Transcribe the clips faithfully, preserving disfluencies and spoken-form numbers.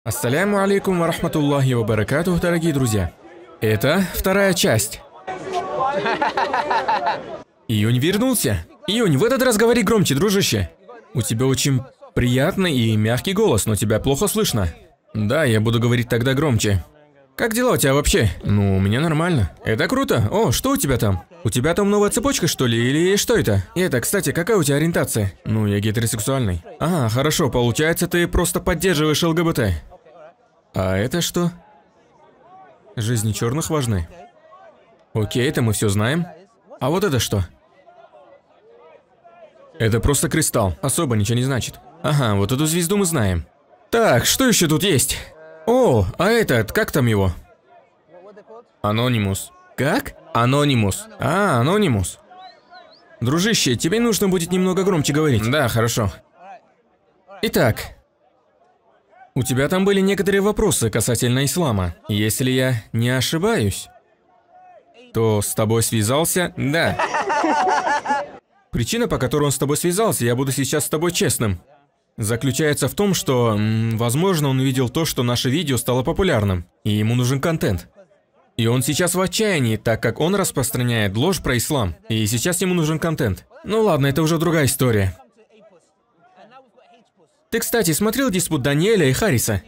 Ассаляму алейкум ва рахматуллахи ва баракатух, дорогие друзья. Это вторая часть. Июнь вернулся. Июнь, в этот раз говори громче, дружище. У тебя очень приятный и мягкий голос, но тебя плохо слышно. Да, я буду говорить тогда громче. Как дела у тебя вообще? Ну, у меня нормально. Это круто. О, что у тебя там? У тебя там новая цепочка, что ли, или что это? И это, кстати, какая у тебя ориентация? Ну, я гетеросексуальный. Ага, хорошо, получается, ты просто поддерживаешь ЛГБТ. А это что? Жизни черных важны. Окей, это мы все знаем. А вот это что? Это просто кристалл, особо ничего не значит. Ага, вот эту звезду мы знаем. Так, что еще тут есть? О, а этот, как там его? Анонимус. Как? Анонимус. А, Анонимус. Дружище, тебе нужно будет немного громче говорить. Да, хорошо. Итак, у тебя там были некоторые вопросы касательно ислама. Если я не ошибаюсь, то с тобой связался... Да. Причина, по которой он с тобой связался, я буду сейчас с тобой честным, заключается в том, что, м, возможно, он увидел то, что наше видео стало популярным, и ему нужен контент. И он сейчас в отчаянии, так как он распространяет ложь про ислам, и сейчас ему нужен контент. Ну ладно, это уже другая история. Ты, кстати, смотрел диспут Даниэля и Харриса?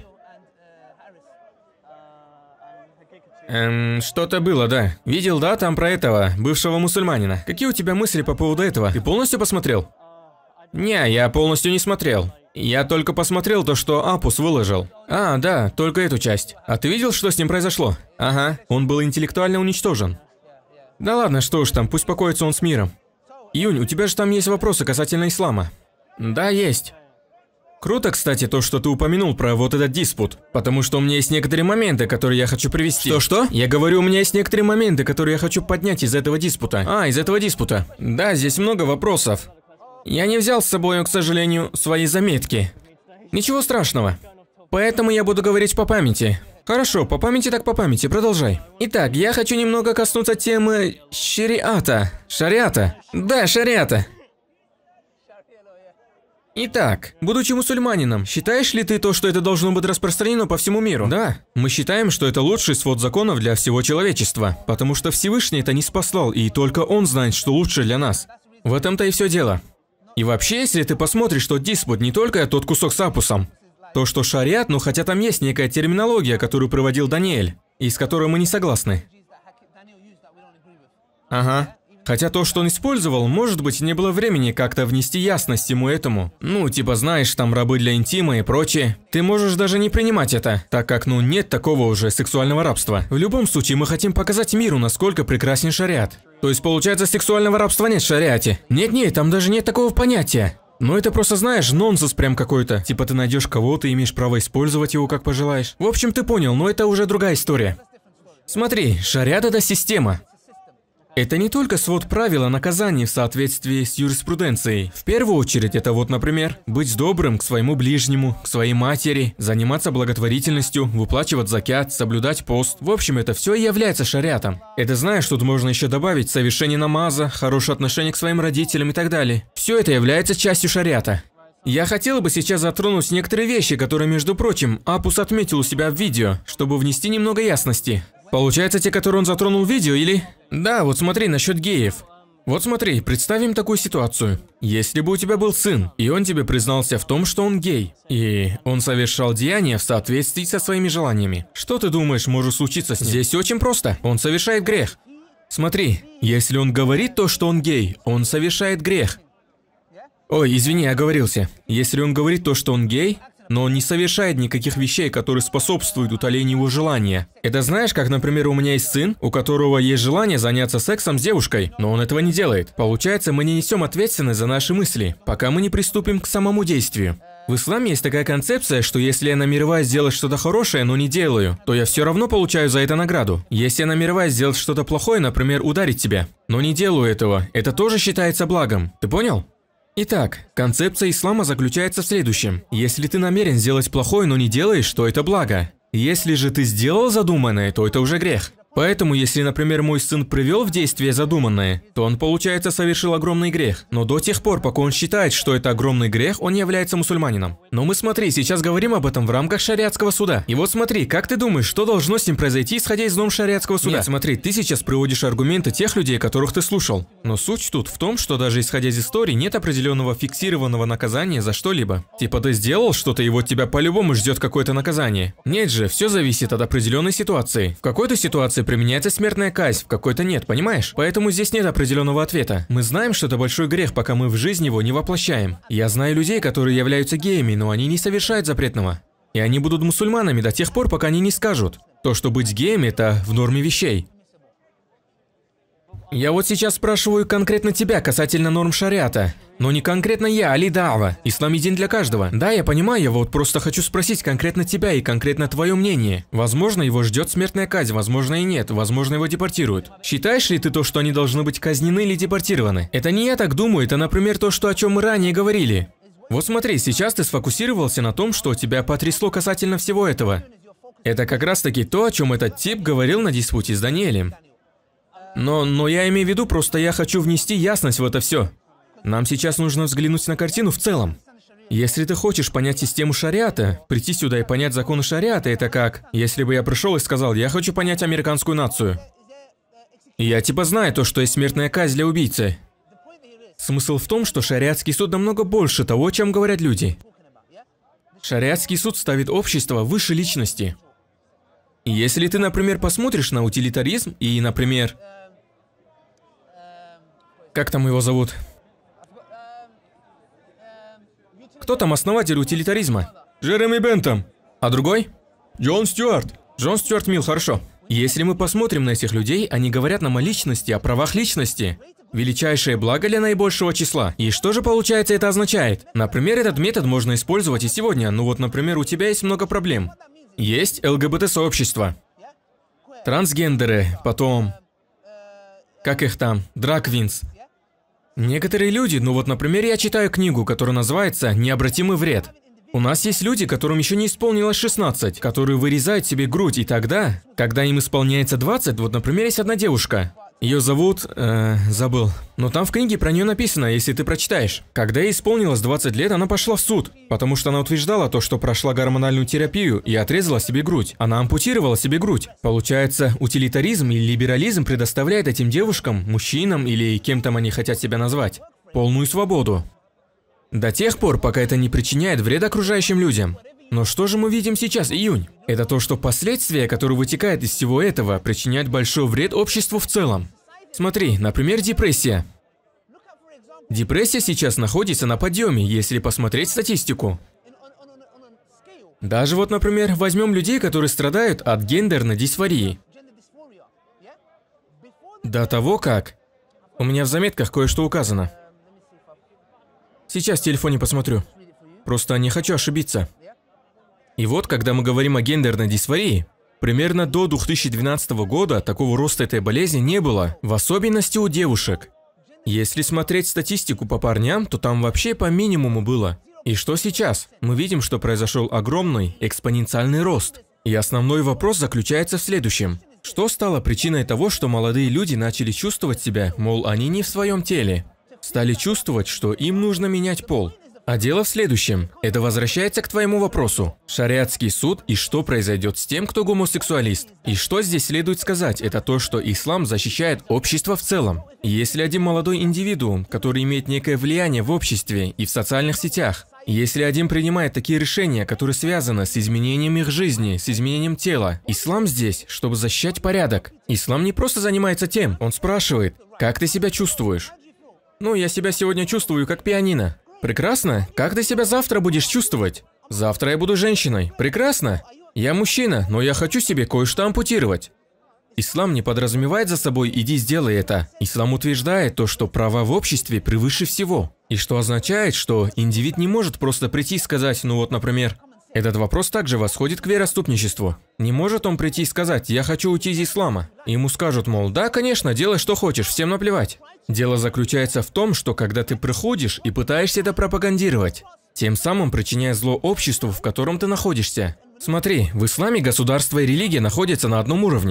Эм, что-то было, да. Видел, да, там про этого, бывшего мусульманина. Какие у тебя мысли по поводу этого? Ты полностью посмотрел? Не, я полностью не смотрел. Я только посмотрел то, что Апус выложил. А, да, только эту часть. А ты видел, что с ним произошло? Ага, он был интеллектуально уничтожен. Да ладно, что уж там, пусть покоится он с миром. Июнь, у тебя же там есть вопросы касательно ислама. Да, есть. Круто, кстати, то, что ты упомянул про вот этот диспут, потому что у меня есть некоторые моменты, которые я хочу привести. Что-что? Я говорю, у меня есть некоторые моменты, которые я хочу поднять из этого диспута. А, из этого диспута. Да, здесь много вопросов. Я не взял с собой, к сожалению, свои заметки. Ничего страшного. Поэтому я буду говорить по памяти. Хорошо, по памяти так по памяти, продолжай. Итак, я хочу немного коснуться темы шариата. Шариата. Да, шариата. Итак, будучи мусульманином, считаешь ли ты то, что это должно быть распространено по всему миру? Да. Мы считаем, что это лучший свод законов для всего человечества, потому что Всевышний это не спаслал, и только Он знает, что лучше для нас. В этом-то и все дело. И вообще, если ты посмотришь тот диспут, не только тот кусок с Апусом, то, что шариат, ну хотя там есть некая терминология, которую проводил Даниэль, и с которой мы не согласны. Ага. Хотя то, что он использовал, может быть, не было времени как-то внести ясность ему этому. Ну, типа, знаешь, там рабы для интима и прочее. Ты можешь даже не принимать это, так как, ну, нет такого уже сексуального рабства. В любом случае, мы хотим показать миру, насколько прекрасен шариат. То есть, получается, сексуального рабства нет в шариате? Нет-нет, там даже нет такого понятия. Ну, это просто, знаешь, нонсенс прям какой-то. Типа, ты найдешь кого-то и имеешь право использовать его, как пожелаешь. В общем, ты понял, но это уже другая история. Смотри, шариат – это система. Это не только свод правил о наказании в соответствии с юриспруденцией. В первую очередь, это вот, например, быть добрым к своему ближнему, к своей матери, заниматься благотворительностью, выплачивать закят, соблюдать пост. В общем, это все и является шариатом. Это, знаешь, тут можно еще добавить совершение намаза, хорошее отношение к своим родителям и так далее. Все это является частью шариата. Я хотела бы сейчас затронуть некоторые вещи, которые, между прочим, Апус отметил у себя в видео, чтобы внести немного ясности. Получается, те, которые он затронул в видео, или... Да, вот смотри, насчет геев. Вот смотри, представим такую ситуацию. Если бы у тебя был сын, и он тебе признался в том, что он гей, и он совершал деяния в соответствии со своими желаниями, что ты думаешь может случиться с ним? Здесь очень просто. Он совершает грех. Смотри, если он говорит то, что он гей, он совершает грех. Ой, извини, оговорился. Если он говорит то, что он гей, но он не совершает никаких вещей, которые способствуют утолению его желания. Это знаешь, как, например, у меня есть сын, у которого есть желание заняться сексом с девушкой, но он этого не делает. Получается, мы не несем ответственность за наши мысли, пока мы не приступим к самому действию. В исламе есть такая концепция, что если я намереваюсь сделать что-то хорошее, но не делаю, то я все равно получаю за это награду. Если я намереваюсь сделать что-то плохое, например, ударить тебя, но не делаю этого, это тоже считается благом. Ты понял? Итак, концепция ислама заключается в следующем. Если ты намерен сделать плохое, но не делаешь, то это благо. Если же ты сделал задуманное, то это уже грех. Поэтому, если, например, мой сын привел в действие задуманное, то он, получается, совершил огромный грех. Но до тех пор, пока он считает, что это огромный грех, он является мусульманином. Но мы, смотри, сейчас говорим об этом в рамках шариатского суда. И вот смотри, как ты думаешь, что должно с ним произойти, исходя из норм шариатского суда? Нет, смотри, ты сейчас приводишь аргументы тех людей, которых ты слушал. Но суть тут в том, что даже исходя из истории, нет определенного фиксированного наказания за что-либо. Типа ты сделал что-то, и вот тебя по-любому ждет какое-то наказание. Нет же, все зависит от определенной ситуации. В какой-то ситуации применяется смертная казнь, в какой-то нет, понимаешь? Поэтому здесь нет определенного ответа. Мы знаем, что это большой грех, пока мы в жизнь его не воплощаем. Я знаю людей, которые являются геями, но они не совершают запретного. И они будут мусульманами до тех пор, пока они не скажут, то, что быть геем – это в норме вещей. Я вот сейчас спрашиваю конкретно тебя касательно норм шариата. Но не конкретно я, Али Даава. Ислам един для каждого. Да, я понимаю, я вот просто хочу спросить конкретно тебя и конкретно твое мнение. Возможно, его ждет смертная казнь, возможно и нет, возможно его депортируют. Считаешь ли ты то, что они должны быть казнены или депортированы? Это не я так думаю, это, например, то, что о чем мы ранее говорили. Вот смотри, сейчас ты сфокусировался на том, что тебя потрясло касательно всего этого. Это как раз таки то, о чем этот тип говорил на диспуте с Даниэлем. Но, но я имею в виду, просто я хочу внести ясность в это все. Нам сейчас нужно взглянуть на картину в целом. Если ты хочешь понять систему шариата, прийти сюда и понять законы шариата, это как, если бы я пришел и сказал, я хочу понять американскую нацию. И я типа знаю то, что есть смертная казнь для убийцы. Смысл в том, что шариатский суд намного больше того, о чем говорят люди. Шариатский суд ставит общество выше личности. И если ты, например, посмотришь на утилитаризм и, например... Как там его зовут? Кто там основатель утилитаризма? Джереми Бентам. А другой? Джон Стюарт. Джон Стюарт Милл, хорошо. Если мы посмотрим на этих людей, они говорят нам о личности, о правах личности. Величайшее благо для наибольшего числа. И что же, получается, это означает? Например, этот метод можно использовать и сегодня. Ну вот, например, у тебя есть много проблем. Есть ЛГБТ-сообщество. Трансгендеры, потом... Как их там? Драг-квинс. Некоторые люди, ну вот, например, я читаю книгу, которая называется «Необратимый вред». У нас есть люди, которым еще не исполнилось шестнадцать, которые вырезают себе грудь, и тогда, когда им исполняется двадцать, вот, например, есть одна девушка. Ее зовут... Э, забыл. Но там в книге про нее написано, если ты прочитаешь. Когда ей исполнилось двадцать лет, она пошла в суд, потому что она утверждала то, что прошла гормональную терапию и отрезала себе грудь. Она ампутировала себе грудь. Получается, утилитаризм или либерализм предоставляет этим девушкам, мужчинам или кем там они хотят себя назвать, полную свободу. До тех пор, пока это не причиняет вред окружающим людям. Но что же мы видим сейчас, июнь? Это то, что последствия, которые вытекают из всего этого, причиняют большой вред обществу в целом. Смотри, например, депрессия. Депрессия сейчас находится на подъеме, если посмотреть статистику. Даже вот, например, возьмем людей, которые страдают от гендерной дисфории. До того как... У меня в заметках кое-что указано. Сейчас в телефоне посмотрю. Просто не хочу ошибиться. И вот, когда мы говорим о гендерной дисфории, примерно до две тысячи двенадцатого года такого роста этой болезни не было, в особенности у девушек. Если смотреть статистику по парням, то там вообще по минимуму было. И что сейчас? Мы видим, что произошел огромный экспоненциальный рост. И основной вопрос заключается в следующем. Что стало причиной того, что молодые люди начали чувствовать себя, мол, они не в своем теле? Стали чувствовать, что им нужно менять пол. А дело в следующем. Это возвращается к твоему вопросу. Шариатский суд и что произойдет с тем, кто гомосексуалист. И что здесь следует сказать, это то, что ислам защищает общество в целом. И если один молодой индивидуум, который имеет некое влияние в обществе и в социальных сетях, если один принимает такие решения, которые связаны с изменением их жизни, с изменением тела, ислам здесь, чтобы защищать порядок. Ислам не просто занимается тем, он спрашивает, как ты себя чувствуешь? Ну, я себя сегодня чувствую как пианино. Прекрасно. Как ты себя завтра будешь чувствовать? Завтра я буду женщиной. Прекрасно. Я мужчина, но я хочу себе кое-что ампутировать. Ислам не подразумевает за собой «иди сделай это». Ислам утверждает то, что права в обществе превыше всего. И что означает, что индивид не может просто прийти и сказать, ну вот, например, этот вопрос также восходит к вероотступничеству. Не может он прийти и сказать «я хочу уйти из ислама». И ему скажут, мол, да, конечно, делай что хочешь, всем наплевать. Дело заключается в том, что когда ты приходишь и пытаешься это пропагандировать, тем самым причиняя зло обществу, в котором ты находишься. Смотри, в исламе государство и религия находятся на одном уровне.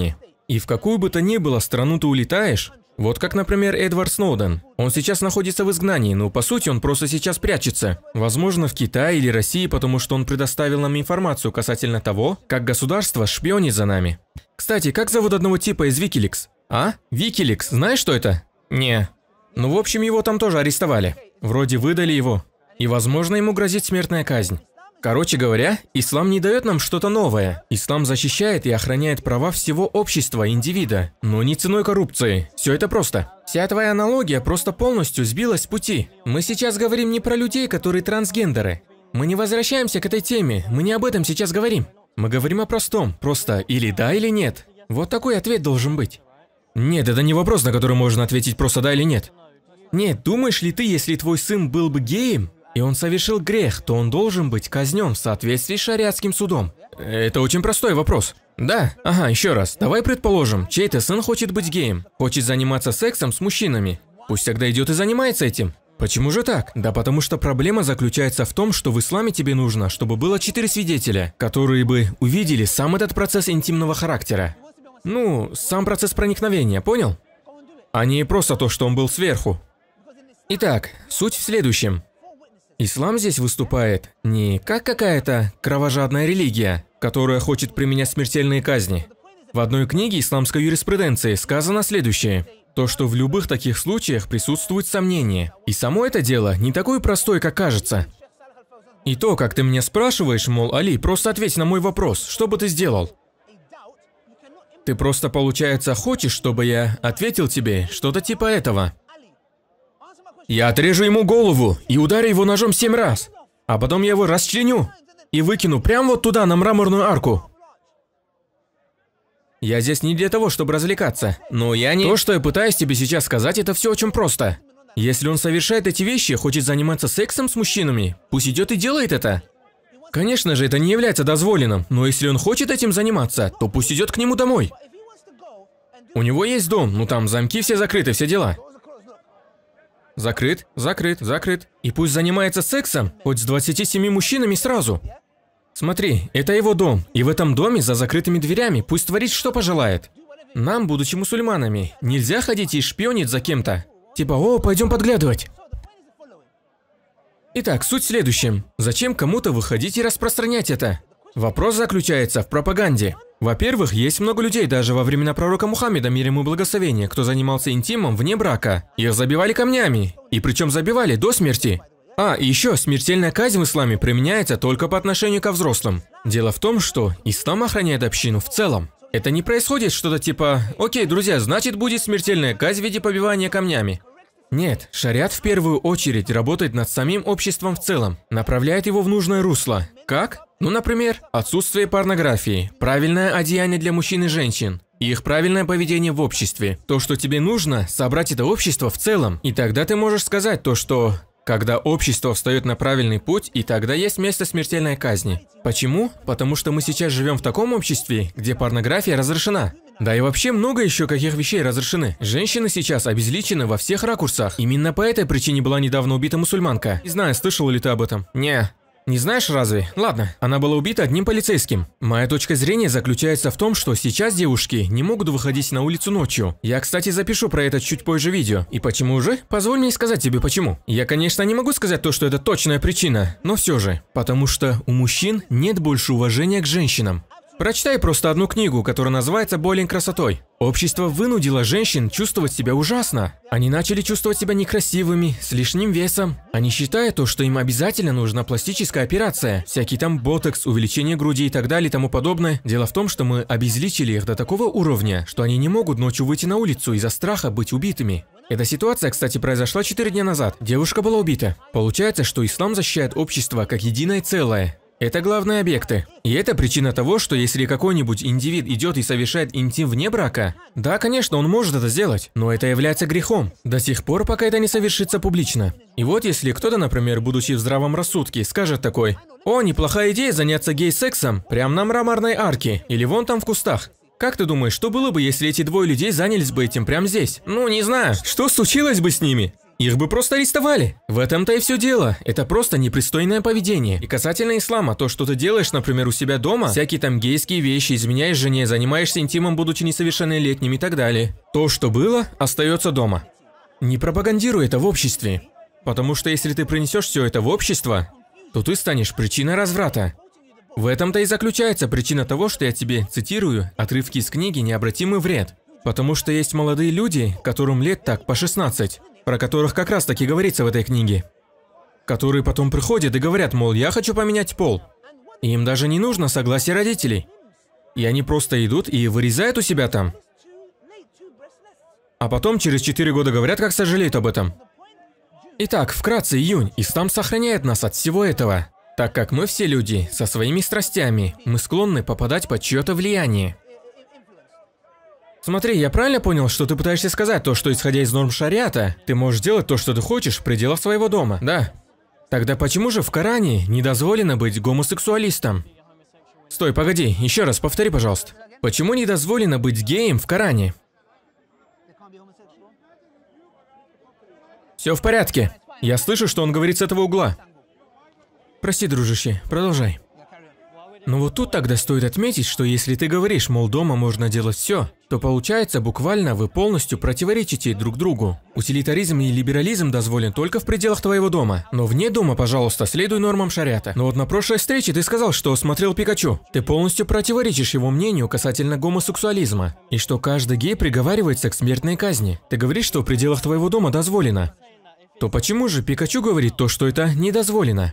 И в какую бы то ни было страну ты улетаешь, вот как, например, Эдвард Сноуден. Он сейчас находится в изгнании, но по сути он просто сейчас прячется. Возможно, в Китае или России, потому что он предоставил нам информацию касательно того, как государство шпионит за нами. Кстати, как зовут одного типа из Wikileaks? А? Wikileaks, знаешь, что это? Не. Ну, в общем, его там тоже арестовали. Вроде выдали его. И, возможно, ему грозит смертная казнь. Короче говоря, ислам не дает нам что-то новое. Ислам защищает и охраняет права всего общества, индивида, но не ценой коррупции. Все это просто. Вся твоя аналогия просто полностью сбилась с пути. Мы сейчас говорим не про людей, которые трансгендеры. Мы не возвращаемся к этой теме, мы не об этом сейчас говорим. Мы говорим о простом, просто или да, или нет. Вот такой ответ должен быть. Нет, это не вопрос, на который можно ответить просто да или нет. Нет, думаешь ли ты, если твой сын был бы геем, и он совершил грех, то он должен быть казнен в соответствии с шариатским судом? Это очень простой вопрос. Да, ага, еще раз. Давай предположим, чей-то сын хочет быть геем, хочет заниматься сексом с мужчинами. Пусть тогда идет и занимается этим. Почему же так? Да потому что проблема заключается в том, что в исламе тебе нужно, чтобы было четыре свидетеля, которые бы увидели сам этот процесс интимного характера. Ну, сам процесс проникновения, понял? А не просто то, что он был сверху. Итак, суть в следующем. Ислам здесь выступает не как какая-то кровожадная религия, которая хочет применять смертельные казни. В одной книге исламской юриспруденции сказано следующее. То, что в любых таких случаях присутствует сомнение. И само это дело не такое простое, как кажется. И то, как ты меня спрашиваешь, мол, Али, просто ответь на мой вопрос, что бы ты сделал? Ты просто, получается, хочешь, чтобы я ответил тебе что-то типа этого. Я отрежу ему голову и ударю его ножом семь раз, а потом я его расчленю и выкину прямо вот туда, на мраморную арку. Я здесь не для того, чтобы развлекаться, но я не... То, что я пытаюсь тебе сейчас сказать, это все очень просто. Если он совершает эти вещи, хочет заниматься сексом с мужчинами, пусть идет и делает это. Конечно же, это не является дозволенным, но если он хочет этим заниматься, то пусть идет к нему домой. У него есть дом, ну там замки все закрыты, все дела. Закрыт, закрыт, закрыт. И пусть занимается сексом, хоть с двадцатью семью мужчинами сразу. Смотри, это его дом, и в этом доме за закрытыми дверями пусть творит, что пожелает. Нам, будучи мусульманами, нельзя ходить и шпионить за кем-то. Типа, о, пойдем подглядывать. Итак, суть в следующем. Зачем кому-то выходить и распространять это? Вопрос заключается в пропаганде. Во-первых, есть много людей даже во времена пророка Мухаммеда, мир ему и благословение, кто занимался интимом вне брака. Их забивали камнями. И причем забивали до смерти. А, и еще, смертельная казнь в исламе применяется только по отношению ко взрослым. Дело в том, что ислам охраняет общину в целом. Это не происходит что-то типа «Окей, друзья, значит будет смертельная казнь в виде побивания камнями». Нет, шариат в первую очередь работает над самим обществом в целом, направляет его в нужное русло. Как? Ну, например, отсутствие порнографии, правильное одеяние для мужчин и женщин, и их правильное поведение в обществе. То, что тебе нужно, собрать это общество в целом. И тогда ты можешь сказать то, что... Когда общество встает на правильный путь, и тогда есть место смертельной казни. Почему? Потому что мы сейчас живем в таком обществе, где порнография разрешена. Да и вообще много еще каких вещей разрешены. Женщины сейчас обезличены во всех ракурсах. Именно по этой причине была недавно убита мусульманка. Не знаю, слышал ли ты об этом? Не. Не знаешь разве? Ладно, она была убита одним полицейским. Моя точка зрения заключается в том, что сейчас девушки не могут выходить на улицу ночью. Я, кстати, запишу про это чуть позже видео. И почему же? Позволь мне сказать тебе почему. Я, конечно, не могу сказать то, что это точная причина, но все же. Потому что у мужчин нет больше уважения к женщинам. Прочитай просто одну книгу, которая называется «Болен красотой». Общество вынудило женщин чувствовать себя ужасно. Они начали чувствовать себя некрасивыми, с лишним весом. Они считают то, что им обязательно нужна пластическая операция. Всякий там ботокс, увеличение груди и так далее и тому подобное. Дело в том, что мы обезличили их до такого уровня, что они не могут ночью выйти на улицу из-за страха быть убитыми. Эта ситуация, кстати, произошла четыре дня назад. Девушка была убита. Получается, что ислам защищает общество как единое целое. Это главные объекты. И это причина того, что если какой-нибудь индивид идет и совершает интим вне брака, да, конечно, он может это сделать, но это является грехом, до сих пор, пока это не совершится публично. И вот если кто-то, например, будучи в здравом рассудке, скажет такой: «О, неплохая идея заняться гей-сексом прямо на мраморной арке или вон там в кустах». Как ты думаешь, что было бы, если эти двое людей занялись бы этим прямо здесь? Ну, не знаю, что случилось бы с ними? их бы просто арестовали. В этом-то и все дело. Это просто непристойное поведение. И касательно ислама, то, что ты делаешь, например, у себя дома, всякие там гейские вещи, изменяешь жене, занимаешься интимом, будучи несовершеннолетним и так далее. То, что было, остается дома. Не пропагандируй это в обществе. Потому что если ты принесешь все это в общество, то ты станешь причиной разврата. В этом-то и заключается причина того, что я тебе цитирую отрывки из книги «Необратимый вред». Потому что есть молодые люди, которым лет так по шестнадцать, про которых как раз таки говорится в этой книге, которые потом приходят и говорят, мол, я хочу поменять пол. И им даже не нужно согласие родителей. И они просто идут и вырезают у себя там. А потом через четыре года говорят, как сожалеют об этом. Итак, вкратце, июнь. Ислам сохраняет нас от всего этого. Так как мы все люди со своими страстями, мы склонны попадать под чье-то влияние. Смотри, я правильно понял, что ты пытаешься сказать то, что исходя из норм шариата, ты можешь делать то, что ты хочешь в пределах своего дома, да? Тогда почему же в Коране не дозволено быть гомосексуалистом? Стой, погоди, еще раз повтори, пожалуйста. Почему не дозволено быть геем в Коране? Все в порядке. Я слышу, что он говорит с этого угла. Прости, дружище, продолжай. Но вот тут тогда стоит отметить, что если ты говоришь, мол, дома можно делать все, то получается буквально вы полностью противоречите друг другу. Утилитаризм и либерализм дозволен только в пределах твоего дома. Но вне дома, пожалуйста, следуй нормам шариата. Но вот на прошлой встрече ты сказал, что смотрел Пикачу. Ты полностью противоречишь его мнению касательно гомосексуализма. И что каждый гей приговаривается к смертной казни. Ты говоришь, что в пределах твоего дома дозволено. То почему же Пикачу говорит то, что это не дозволено?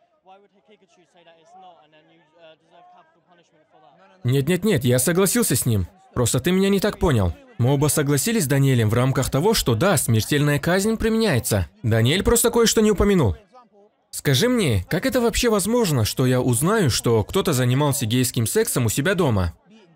Нет-нет-нет, я согласился с ним. Просто ты меня не так понял. Мы оба согласились с Даниэлем в рамках того, что да, смертельная казнь применяется. Даниэль просто кое-что не упомянул. Скажи мне, как это вообще возможно, что я узнаю, что кто-то занимался гейским сексом у себя дома?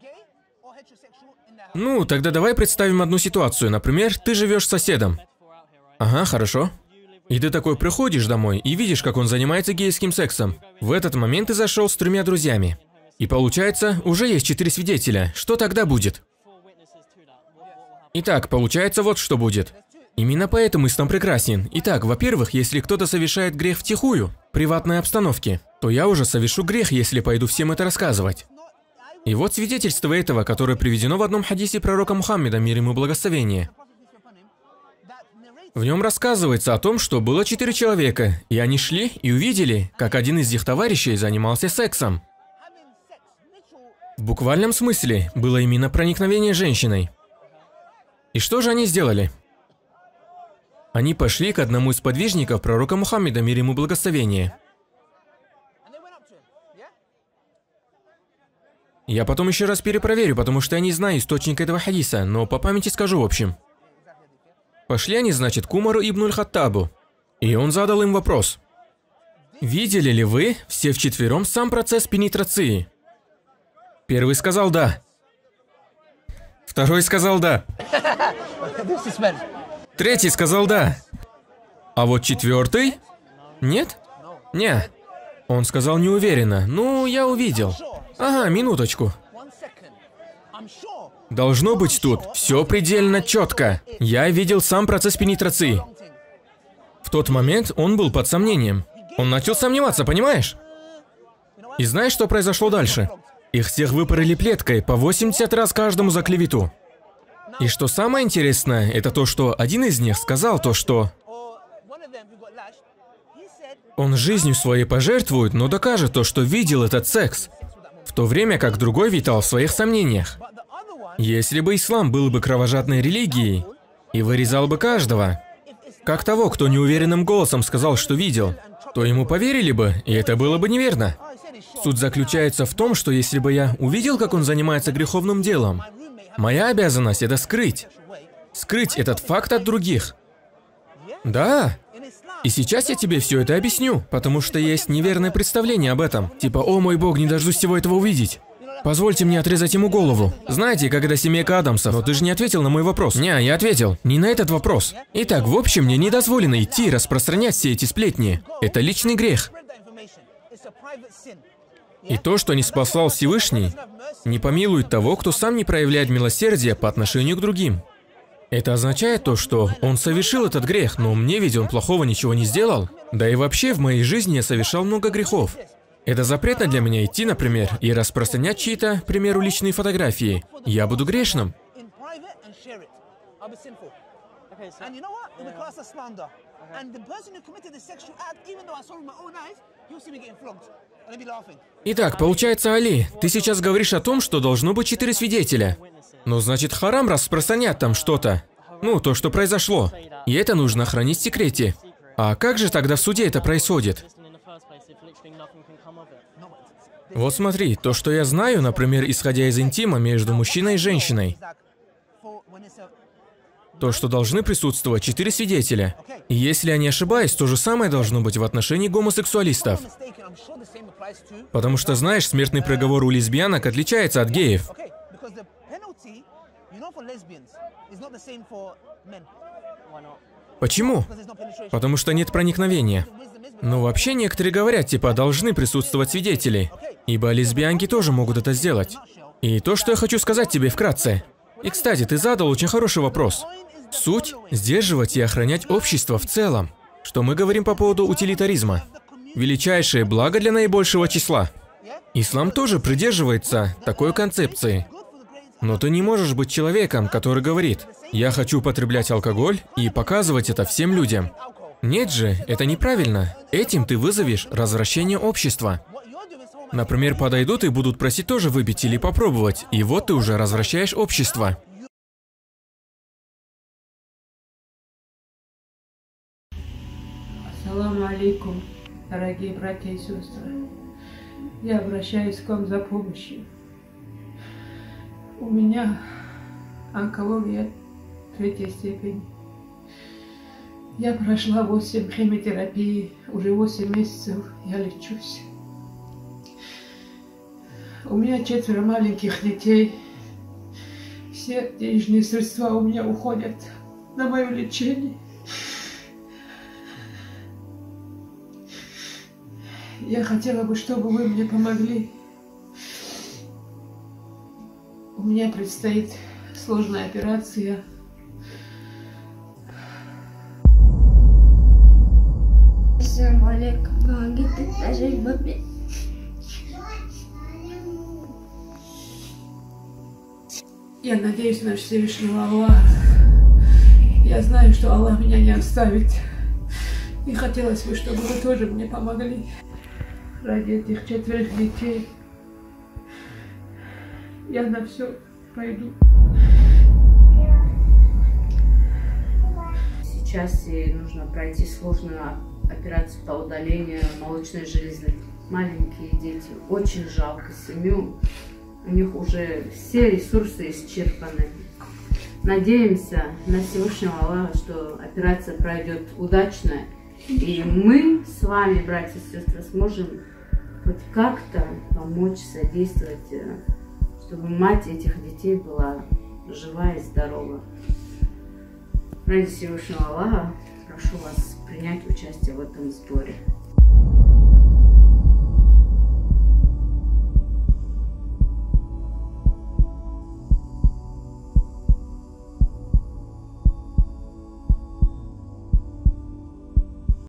Ну, тогда давай представим одну ситуацию. Например, ты живешь с соседом. Ага, хорошо. И ты такой приходишь домой и видишь, как он занимается гейским сексом. В этот момент ты зашел с тремя друзьями. И получается, уже есть четыре свидетеля. Что тогда будет? Итак, получается вот что будет. Именно поэтому ислам прекрасен. Итак, во-первых, если кто-то совершает грех втихую, в приватной обстановке, то я уже совершу грех, если пойду всем это рассказывать. И вот свидетельство этого, которое приведено в одном хадисе пророка Мухаммеда, мир ему благословение. В нем рассказывается о том, что было четыре человека, и они шли и увидели, как один из их товарищей занимался сексом. В буквальном смысле было именно проникновение женщиной. И что же они сделали? Они пошли к одному из подвижников пророка Мухаммеда, мир ему благословение. Я потом еще раз перепроверю, потому что я не знаю источника этого хадиса, но по памяти скажу в общем. Пошли они, значит, к Умару ибн аль-Хаттабу, и он задал им вопрос. Видели ли вы все вчетвером сам процесс пенетрации? Первый сказал «да». Второй сказал «да». Третий сказал «да». А вот четвертый? Нет? Не. Он сказал неуверенно. Ну, я увидел. Ага, минуточку. Должно быть тут все предельно четко. Я видел сам процесс пенетрации. В тот момент он был под сомнением. Он начал сомневаться, понимаешь? И знаешь, что произошло дальше? Их всех выпороли плеткой по восемьдесят раз каждому за клевету. И что самое интересное, это то, что один из них сказал то, что он жизнью своей пожертвует, но докажет то, что видел этот секс, в то время как другой витал в своих сомнениях. Если бы ислам был бы кровожадной религией и вырезал бы каждого, как того, кто неуверенным голосом сказал, что видел, то ему поверили бы, и это было бы неверно. Суть заключается в том, что если бы я увидел, как он занимается греховным делом, моя обязанность – это скрыть. Скрыть этот факт от других. Да. И сейчас я тебе все это объясню, потому что есть неверное представление об этом. Типа, о мой бог, не дождусь всего этого увидеть. Позвольте мне отрезать ему голову. Знаете, как это семейка Адамсов? Но ты же не ответил на мой вопрос. Не, я ответил. Не на этот вопрос. Итак, в общем, мне не дозволено идти и распространять все эти сплетни. Это личный грех. И то, что не спасал Всевышний, не помилует того, кто сам не проявляет милосердия по отношению к другим. Это означает то, что он совершил этот грех, но мне ведь он плохого ничего не сделал. Да и вообще в моей жизни я совершал много грехов. Это запретно для меня идти, например, и распространять чьи-то, к примеру, личные фотографии. Я буду грешным. Итак, получается, Али, ты сейчас говоришь о том, что должно быть четыре свидетеля. Ну, значит, харам распространять там что-то. Ну, то, что произошло. И это нужно хранить в секрете. А как же тогда в суде это происходит? Вот смотри, то, что я знаю, например, исходя из интима между мужчиной и женщиной. То, что должны присутствовать четыре свидетеля. И если я не ошибаюсь, то же самое должно быть в отношении гомосексуалистов. Потому что, знаешь, смертный приговор у лесбиянок отличается от геев. Почему? Потому что нет проникновения. Но вообще некоторые говорят, типа, должны присутствовать свидетели. Ибо лесбиянки тоже могут это сделать. И то, что я хочу сказать тебе вкратце. И, кстати, ты задал очень хороший вопрос. Суть – сдерживать и охранять общество в целом. Что мы говорим по поводу утилитаризма. Величайшее благо для наибольшего числа. Ислам тоже придерживается такой концепции. Но ты не можешь быть человеком, который говорит: «Я хочу употреблять алкоголь» и показывать это всем людям. Нет же, это неправильно. Этим ты вызовешь развращение общества. Например, подойдут и будут просить тоже выпить или попробовать, и вот ты уже развращаешь общество. Ассаламу алейкум, дорогие братья и сестры. Я обращаюсь к вам за помощью. У меня онкология третьей степени. Я прошла восемь химиотерапий, уже восемь месяцев я лечусь. У меня четверо маленьких детей. Все денежные средства у меня уходят на мое лечение. Я хотела бы, чтобы вы мне помогли. У меня предстоит сложная операция. Ассаламу алейкум, помогите даже маме. Я надеюсь на Всевышнего Аллаха. Я знаю, что Аллах меня не оставит. И хотелось бы, чтобы вы тоже мне помогли. Ради этих четверых детей я на все пойду. Сейчас ей нужно пройти сложную операцию по удалению молочной железы. Маленькие дети, очень жалко семью. У них уже все ресурсы исчерпаны. Надеемся на Всевышнего Аллаха, что операция пройдет удачно. И мы с вами, братья и сестры, сможем хоть как-то помочь, содействовать, чтобы мать этих детей была жива и здорова. Ради Всевышнего Аллаха прошу вас принять участие в этом сборе.